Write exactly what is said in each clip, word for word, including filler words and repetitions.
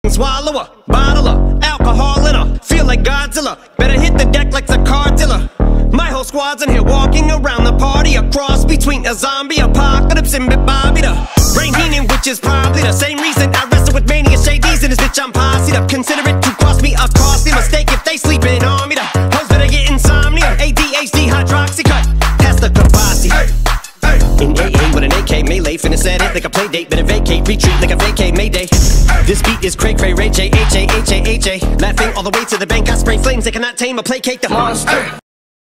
swallow a bottle of alcohol in her. Feel like Godzilla, better hit the deck like the Cardilla. My whole squad's in here walking around the party, a cross between a zombie apocalypse and Bobby the Brain Heenan, which is probably the same reason I wrestle with mania shades in this bitch. I'm posse up. Consider it to cost me a costly mistake if they sleeping on me. The hoes better get insomnia, A D H D, hydroxy cut, pass the Kabasi. In A A with an A K melee, finna set it like a play date, better vacate, retreat like a vacate Mayday. This beat is cray cray, Ray J, H A, H A, H A. Laughing all the way to the bank, I spray flames, they cannot tame or placate the monster.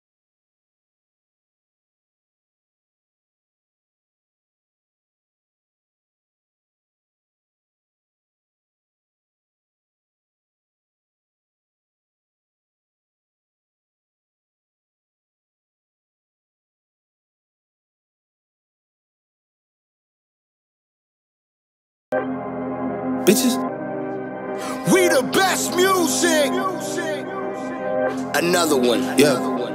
Bitches, we the best music. Another one. Yeah.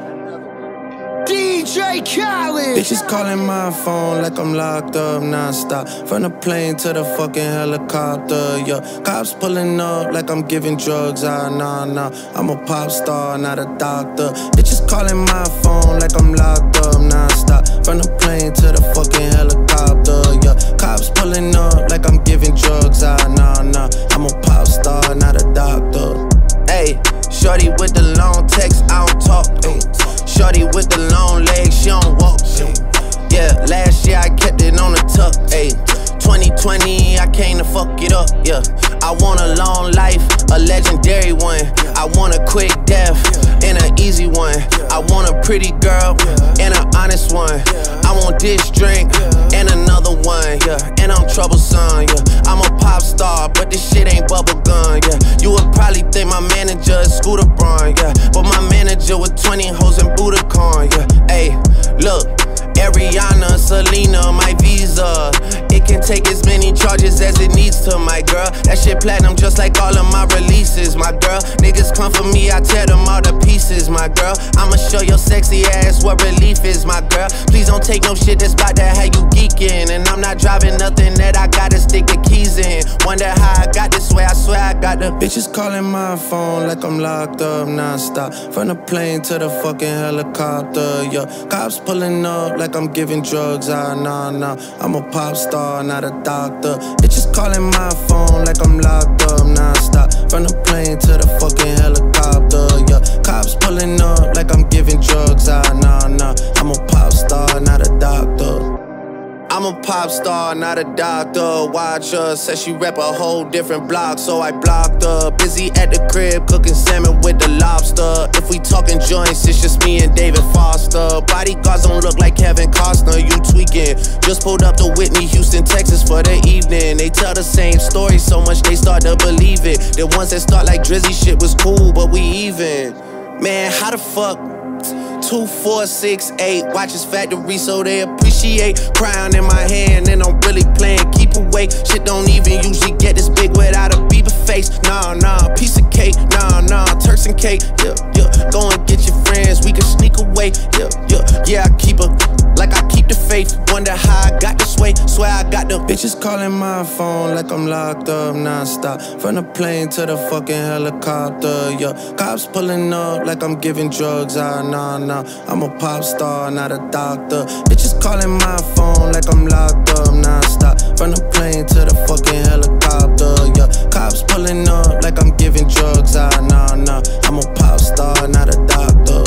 D J Khaled. Bitches calling my phone like I'm locked up non-stop. From the plane to the fucking helicopter, yeah. Cops pulling up like I'm giving drugs, ah, nah, nah. I'm a pop star, not a doctor. Bitches calling my phone like I'm locked up non-stop. From the plane to the fucking helicopter, yeah. Cops pulling up like I'm giving drugs, ah, nah, nah. I'm a pop star, not a doctor. Ayy, shorty with the long text, I don't talk, ayy. Shorty with the long legs, she don't walk. Yeah, last year I kept it on the tuck. Ayy, twenty twenty, I came to fuck it up. Yeah, I want a long life, a legendary one. I want a quick death and an easy one. I want a pretty girl and an honest one. I want this drink and another one. Yeah, and I'm troublesome. Yeah, I'm a pop star, but this shit ain't bubblegum. Yeah, you would probably think my manager is Scooter Braun. Yeah, but my manager with twenty hoes and Budokan. Yeah, ayy, look. Ariana, Selena, my visa. It can take as many charges as it needs to, my girl. That shit platinum just like all of my releases, my girl. Niggas come for me, I tear them all to pieces, my girl. I'ma show your sexy ass what relief is, my girl. Please don't take no shit that's about to have you geeking. And I'm not driving nothing that I gotta stick the keys in. Wonder how I got this way, I swear I got the bitches calling my phone like I'm locked up non-stop. From the plane to the fucking helicopter, yeah. Cops pulling up like I'm giving drugs, ah, nah, nah. I'm a pop star, not a doctor. Bitches calling my phone like I'm locked up non-stop. From the plane to the fucking helicopter, yeah. Cops pulling up like I'm giving drugs, ah, nah, nah. I'm a pop star, not a doctor. I'm a pop star, not a doctor. Watch her, said she rep a whole different block, so I blocked her. Busy at the crib, cooking salmon with the lobster. If we talking joints, it's just me and David Foster. Bodyguards don't look like Kevin Costner, you tweaking. Just pulled up to Whitney, Houston, Texas for the evening. They tell the same story so much they start to believe it. The ones that start like Drizzy shit was cool, but we even. Man, how the fuck? Two, four, six, eight, watches factory so they appreciate. Crown in my hand and I'm really playing keep away. Shit don't even usually get this big without a Bieber face. Nah, nah, piece of cake, nah, nah, Turks and cake. Yeah, yeah, go and get your friends, we can sneak away. Yeah, yeah, yeah, I keep her like I keep the faith. Wonder how I got this way, swear I got the bitches calling my phone like I'm locked up non-stop. From the plane to the fucking helicopter, yeah. Cops pulling up like I'm giving drugs, ah, nah, nah. I'm a pop star, not a doctor. Bitches calling my phone like I'm locked up non-stop. From the plane to the fucking helicopter, yeah. Cops pulling up like I'm giving drugs, ah, nah, nah. I'm a pop star, not a doctor.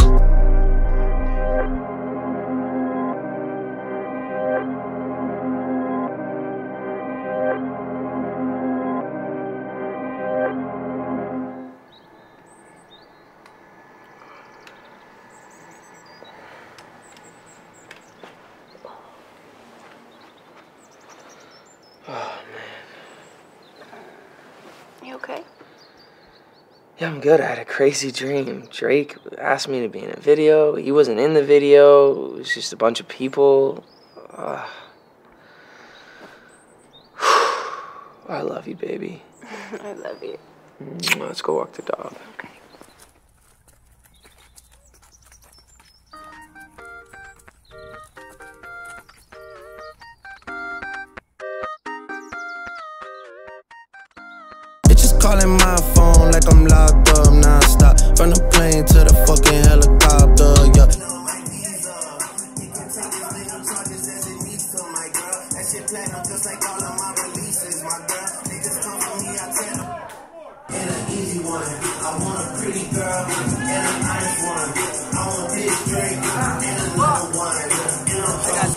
You okay? Yeah, I'm good. I had a crazy dream. Drake asked me to be in a video. He wasn't in the video. It was just a bunch of people. Uh, I love you, baby. I love you. Let's go walk the dog. Okay. calling my phone like I'm locked up non-stop. From the plane to the fucking helicopter, yeah. And an easy one, I want a pretty girl and a nice one. I want this drink and another one. And I'm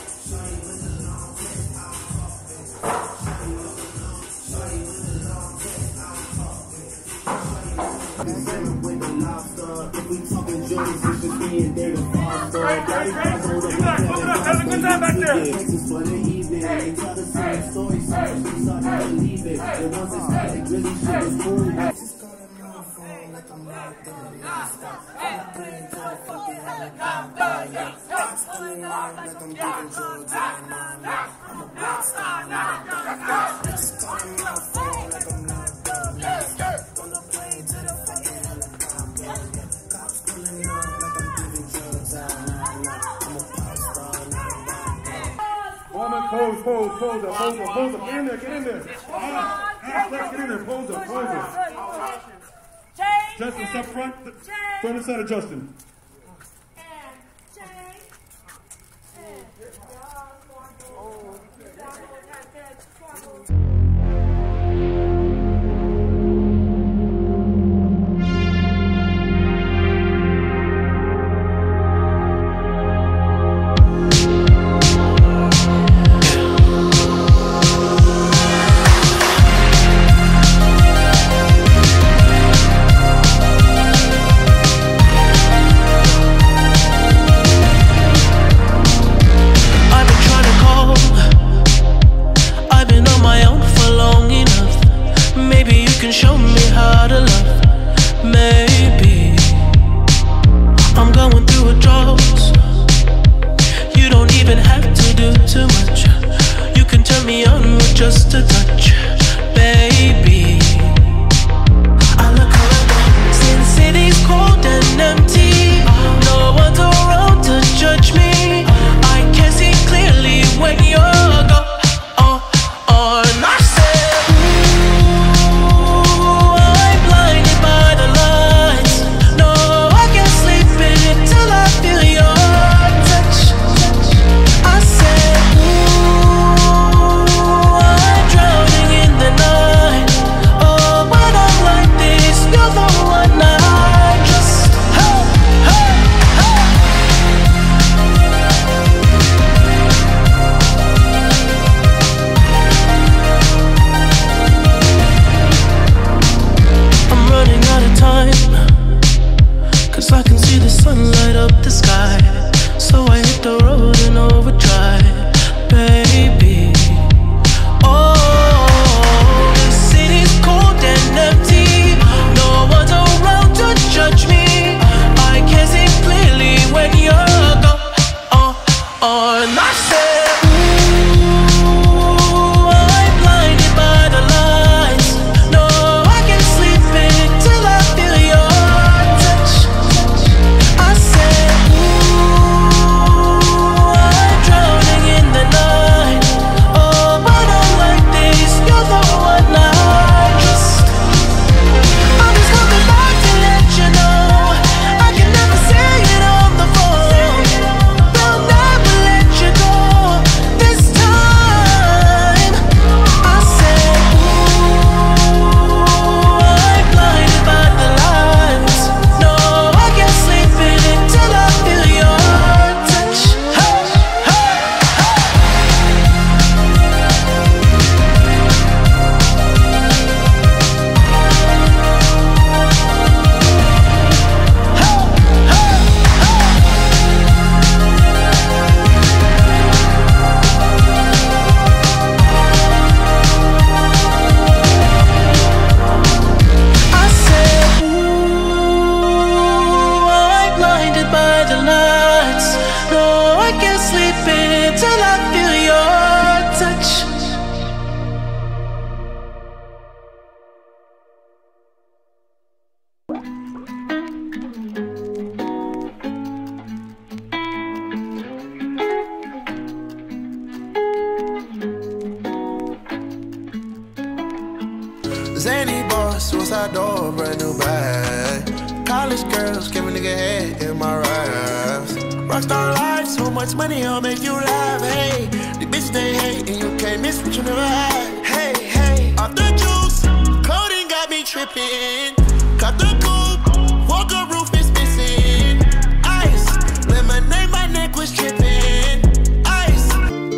if we talking joints, it's just me and David Foster. Daddy Foster, hold up, have a good time back there. For the evening, they tell the same story, so she started to believe it. And once it's like really shit was cool. Just calling my phone like I'm locked up, non-stop. I'm playing to the fucking helicopter, yeah. Cops pulling up like I'm giving drugs, yeah, nah, nah. I'm a rock star, not a doctor. Just calling my phone like I'm locked up, non-stop. On the plane to the fucking helicopter, yeah. Cops pulling up like I'm giving drugs, ah, nah, nah. I'm a pop star, not a doctor. Woman, pose, pose, pose up, pose up, pose up. Get in there, get in there. Ah, get in there, pose up, pose up. Justin, step front, front and center, Justin. Show me how to love. Maybe I'm going through a drought. You don't even have to do too much. You can turn me on with just a touch, baby. I look around, since city's cold and empty, no one's around to judge me. I can see clearly when you're gone. I can see the sun light up the sky, so I hit the road in overdrive, baby. Oh, the city's cold and empty, no one's around to judge me. I can see clearly when you're gone. Oh, oh, and I said, ooh, I'm blinded by the lights. No, I can sleep until I feel your touch. I said, ooh, I'm drowning. out door, brand new bag. College girls give a nigga head in my raps. Rockstar life, so much money, I'll make you laugh. Hey, the bitch they hate, and you can't miss what you never had. Hey, hey, off the juice, clothing got me tripping. Cut the coupe, walker roof is missing. Ice, lemonade, my neck was tripping. Ice.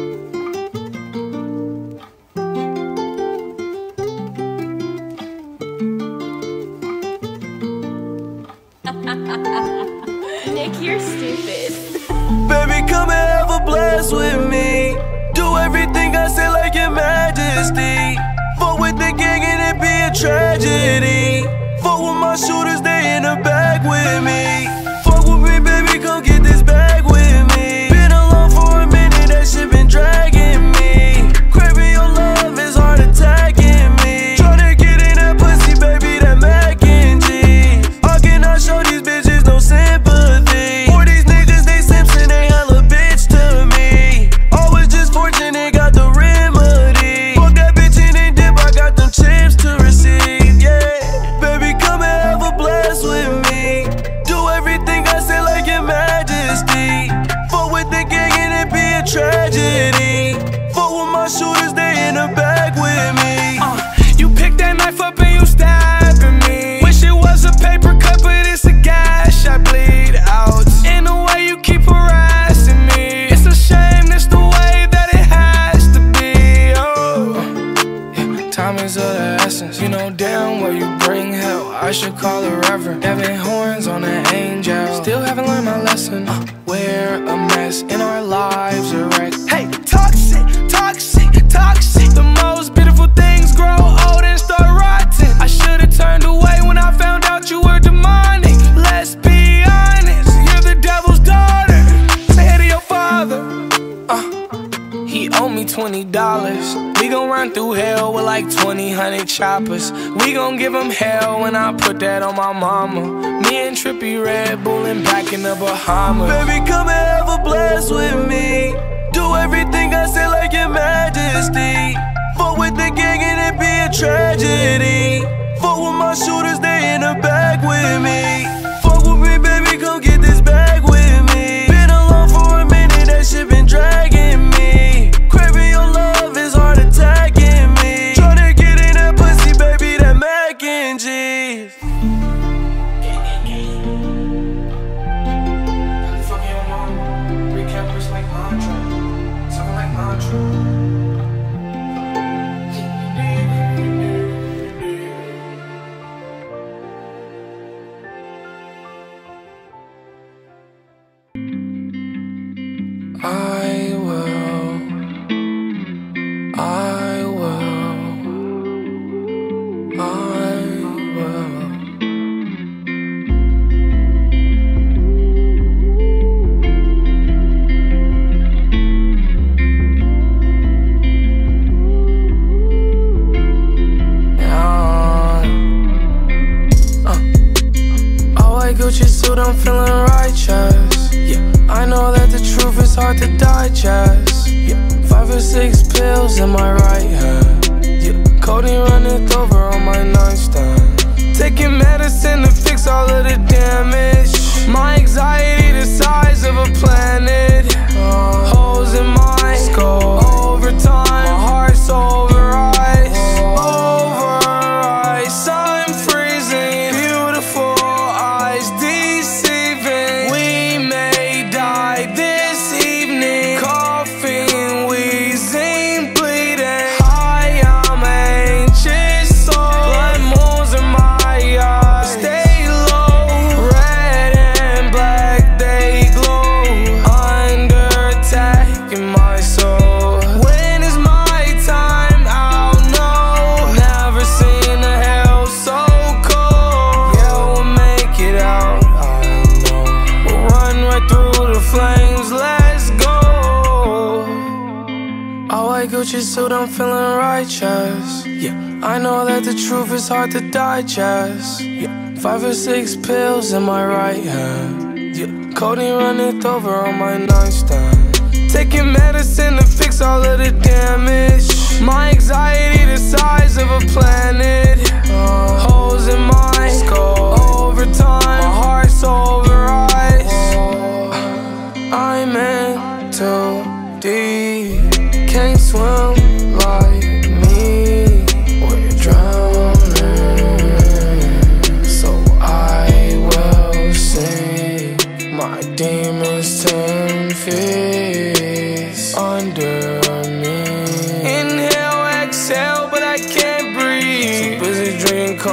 Nick, you're stupid. Baby, come and have a blast with me. Do everything I say like your majesty. Fuck with the gang and it be a tragedy. Fuck with my shooters, they in the back with me. Fuck with me, baby, come get this bag with me. Been alone for a minute, that shit been dragging me. Craving your love is heart attacking me. Tryna get in that pussy, baby, that mac and cheese. I cannot show these bitches no sympathy. For these niggas, they Simpson, they hella bitch to me. Always just fortunate, got the remedy. Fuck that bitch in and dip, I got them chips to receive, yeah. Baby, come and have a blast with me. Do everything I say like your majesty. Fuck with the gang and it be a tragedy. Fuck with my shooters, they in the back with me. uh, You pick that knife up and you stabbing me. Wish it was a paper cut, but it's a gash, I bleed out. In the way you keep harassing me, it's a shame, it's the way that it has to be. Oh, yeah, time is of the essence. You know damn well you bring hell. I should call a reverend. Having horns on an angel. Still haven't learned my lesson. uh, We're a mess and our lives are wrecked. Hey, toxic, toxic, toxic. The most beautiful things grow old and start rotting. I should've turned away when I found out you were demonic. Let's be honest, you're the devil's daughter. Say hey to your father. uh, He owe me twenty dollars. We gon' run through hell with like twenty hundred choppers. We gon' give him hell when I put that on my mama. Me and Trippy Red Bullin' back in the Bahamas. Baby, come and have a blast with me. Do everything I say like your majesty. Fuck with the gang and it be a tragedy. Fuck with my shooters, they in the back with me. Fuck with me, baby, come get this bag with me. Been alone for a minute, that shit been dragging me. Craving your love is heart attacking me. Tryna get in that pussy, baby, that mac and cheese. I will, I will, I will. Gucci suit, I'm feeling righteous. Yeah, I know that the truth is hard to digest. Yeah, five or six pills in my right hand. Yeah, codeine running over on my nightstand. Taking medicine to fix all of the damage. My anxiety the size of a planet. Uh, holes in my skull. Overtime, my heart's over ice. Over ice, I'm freezing. Beautiful eyes deceiving. We may die this evening. Coughing, wheezing, bleeding. High, I'm anxious, so blood moons in my eyes. Stay low, red and black, they glow. Under attack in my soul. When is my time? I'll know. Never seen a hell so cold. Yeah, we'll make it out, I know. We'll run right through the flames, let's go. All white Gucci suit, I'm feeling righteous. Yeah, I know that the truth is hard to digest. Yeah, five or six pills in my right hand. Yeah, codeine running over on my nightstand. Taking medicine to fix all of the damage. My anxiety the size of a planet. Uh, holes in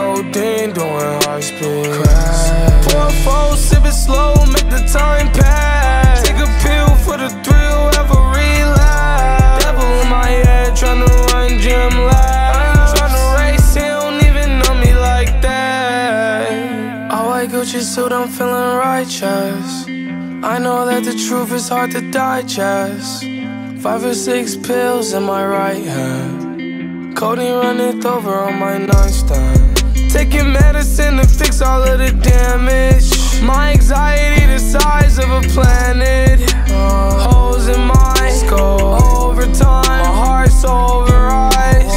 codeine, doing high speed. Pour four, sip it slow, make the time pass. Take a pill for the thrill, have a relapse. Devil in my head, tryna run gym laps. Tryna race, he don't even know me like that. All white Gucci suit, I'm feeling righteous. I know that the truth is hard to digest. Five or six pills in my right hand. Codeine runneth over on my nightstand. Taking medicine to fix all of the damage. My anxiety the size of a planet. uh, Holes in my skull. Overtime, my heart's over ice.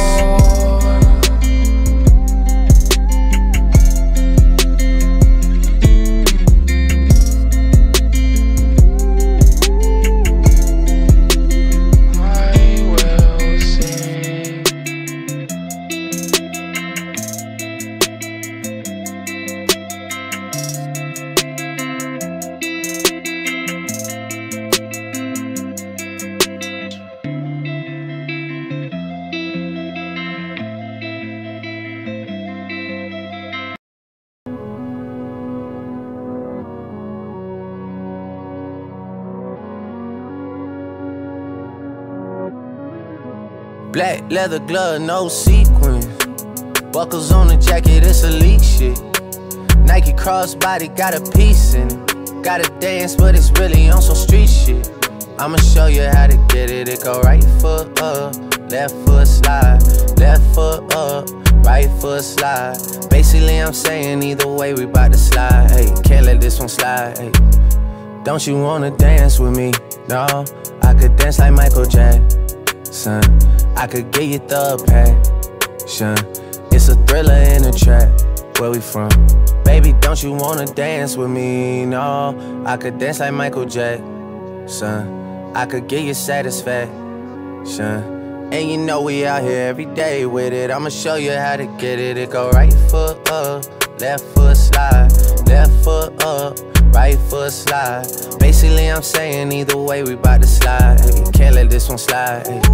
Black leather glove, no sequins. Buckles on the jacket, it's elite shit. Nike crossbody, got a piece in it. Gotta dance, but it's really on some street shit. I'ma show you how to get it. It go right foot up, left foot slide. Left foot up, right foot slide. Basically, I'm saying either way, we bout to slide. Hey, can't let this one slide. Hey, don't you wanna dance with me? No, I could dance like Michael Jackson. I could get you the passion. It's a thriller in the trap. Where we from? Baby, don't you wanna dance with me? No, I could dance like Michael Jackson. I could get you satisfaction. And you know we out here every day with it. I'ma show you how to get it. It go right foot up, left foot slide. Left foot up, right foot slide. Basically, I'm saying either way, we bout to slide. Hey, can't let this one slide. Hey.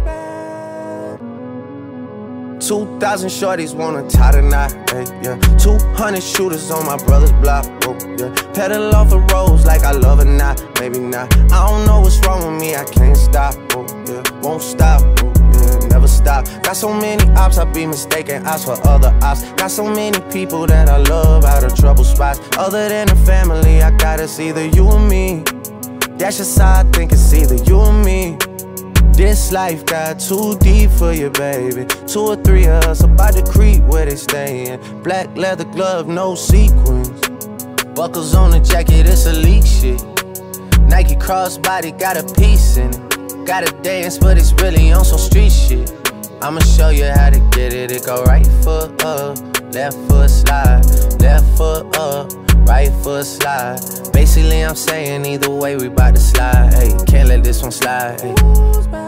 Two thousand shorties wanna tie the knot, hey, yeah. Two hundred shooters on my brother's block, oh, yeah. Pedal off the roads like I love it, not, maybe not. I don't know what's wrong with me, I can't stop, oh, yeah. Won't stop, oh, yeah, never stop. Got so many ops, I be mistaken ops for other ops. Got so many people that I love out of trouble spots. Other than the family, I got it's either you or me. That's just how I think it's either you or me. This life got too deep for you, baby. Two or three of us about to creep where they stayin'. Black leather glove, no sequins. Buckles on the jacket, it's elite shit. Nike crossbody, got a piece in it. Gotta dance, but it's really on some street shit. I'ma show you how to get it. It go right foot up, left foot slide. Left foot up, right foot slide. Basically, I'm saying either way, we bout to slide. Hey, can't let this one slide. Hey.